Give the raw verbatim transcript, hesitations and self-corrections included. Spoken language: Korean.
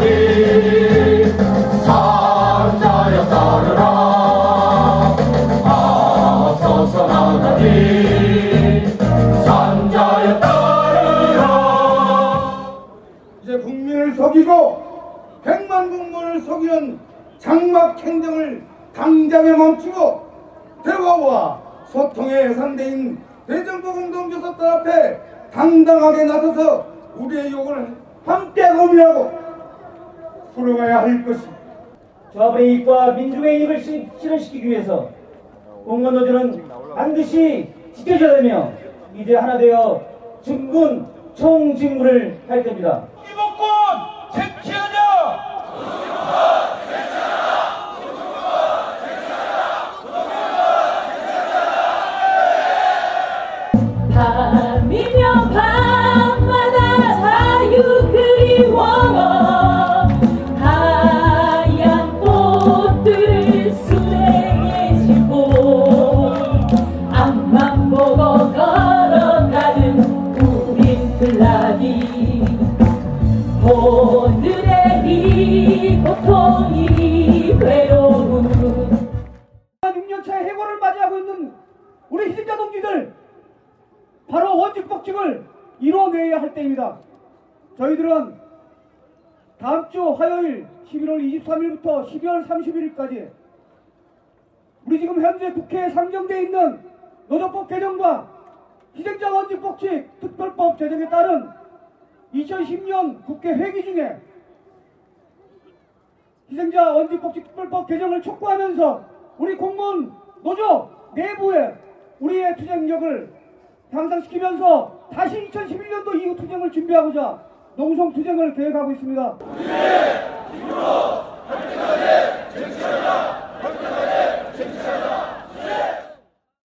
나가리 산자여 따르라 앞서서 나가리 산자여 따르라. 이제 국민을 속이고 백만 국민을 속이는 장막 행정을 당장에 멈추고 대화와 소통의 상대인 대정부 공동교섭단 앞에 당당하게 나서서 우리의 욕을 함께 고민하고 풀어가야 할 것이 조합의 이익과 민중의 이익을 실현시키기 위해서 공무원노조는 반드시 지켜줘야 되며 이제 하나 되어 중군 총직무를 할 겁니다. 이복권 쟁취하자! 밤이면 밤마다 자유 그리워 하얀 꽃들을 수레에 지고 앞만 보고 걸어가는 우린 플라기 오늘의 이 고통이 외로운 육 년 차의 해고를 맞이하고 있는 우리 희생자 동지들 바로 원직복직을 이뤄내야 할 때입니다. 저희들은 다음 주 화요일 십일월 이십삼일부터 십이월 삼십일일까지 우리 지금 현재 국회에 상정되어 있는 노조법 개정과 희생자 원직복직 특별법 제정에 따른 이천십 년 국회 회기 중에 희생자 원직복직 특별법 개정을 촉구하면서 우리 공무원 노조 내부에 우리의 투쟁력을 향상시키면서 다시 이천십일 년도 이후 투쟁을 준비하고자 농성 투쟁을 계획하고 있습니다. 우리의 힘으로 함께